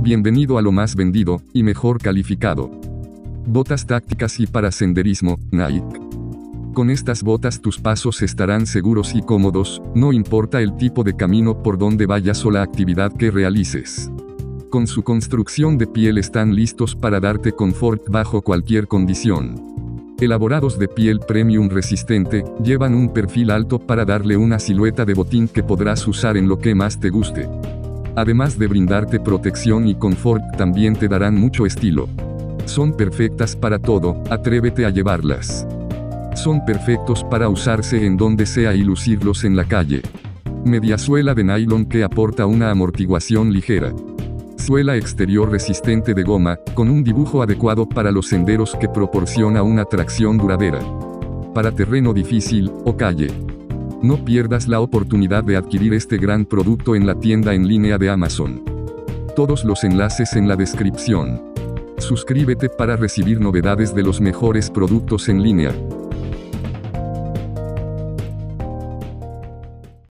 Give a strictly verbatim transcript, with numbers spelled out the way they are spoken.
Bienvenido a lo más vendido, y mejor calificado. Botas tácticas y para senderismo, Nike. Con estas botas tus pasos estarán seguros y cómodos, no importa el tipo de camino por donde vayas o la actividad que realices. Con su construcción de piel están listos para darte confort bajo cualquier condición. Elaborados de piel premium resistente, llevan un perfil alto para darle una silueta de botín que podrás usar en lo que más te guste. Además de brindarte protección y confort, también te darán mucho estilo. Son perfectas para todo, atrévete a llevarlas. Son perfectos para usarse en donde sea y lucirlos en la calle. Mediasuela de nylon que aporta una amortiguación ligera. Suela exterior resistente de goma, con un dibujo adecuado para los senderos que proporciona una tracción duradera. Para terreno difícil, o calle. No pierdas la oportunidad de adquirir este gran producto en la tienda en línea de Amazon. Todos los enlaces en la descripción. Suscríbete para recibir novedades de los mejores productos en línea.